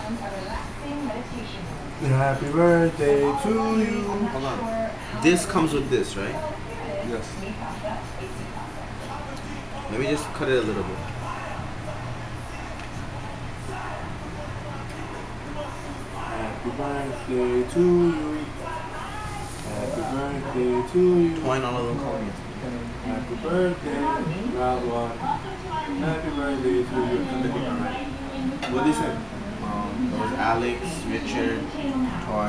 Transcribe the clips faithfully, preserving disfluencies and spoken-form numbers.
Happy birthday to you. Hold on. This comes with this, right? Yes. Let me just cut it a little bit. Happy birthday to you. Happy birthday to you. Twine all of them call me. Happy birthday, Radwan. Happy birthday to you. What did he say? Um, it was Alex, Richard, Toy.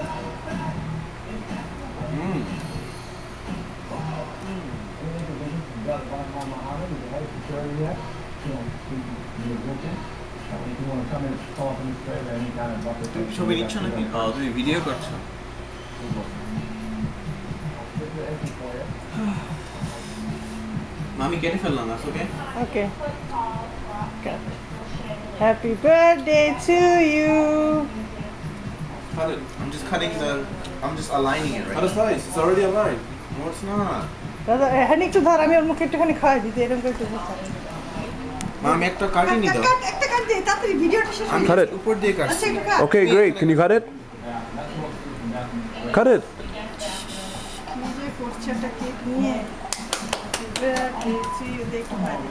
Mm. তুমি ছবি নিচ্ছ নাকি? তুমি video করছো? Mommy, get it for long, that's okay? Okay. Happy birthday to you. Cut it. I'm just cutting the. I'm just aligning it right. That is nice. It's already aligned. No, it's not. দাদা এখানে একটু ধর আমি ওর মুখে একটুখানি খাওয়াই দিতে এরকম করে একটু ধর Mom, একটা কাটি নি দাও একটা কাট দে তাড়াতাড়ি ভিডিওটা শেষ আমি Cut it. উপর দিয়ে কাটছি Okay, great. Can you cut it? Cut it. নিজে করছে একটা কেক নিয়ে খেয়েছি দেখতে পারি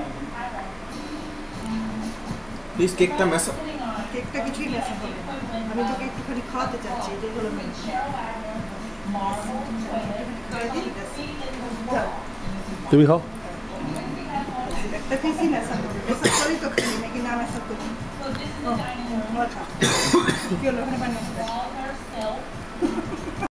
প্লিজ কেকটা মেস আপ কেকটা কিছুই মেসা হবে আমি তোকে একটুখানি খাওয়াতে চাচ্ছি এটাই হলো মেন তুমি খাও একটা পিসি মেসা হবে মেসা করি তো খালি নাকি না মেসা করি কি হলো ওখানে বানিয়ে